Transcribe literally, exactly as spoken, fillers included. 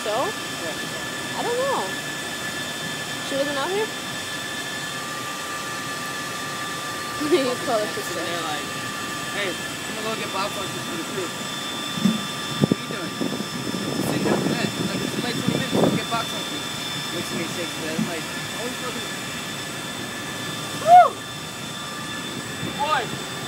so? Yeah. I don't know. She wasn't out here? You call her sister. They're like, hey, I'm gonna go get box lunches for the crew. What are you doing? Sitting down for that. I'm like, it's late twenty minutes, go get box lunches. Looks at me and shakes his head. I'm like, oh, you fucking... Woo! Boy!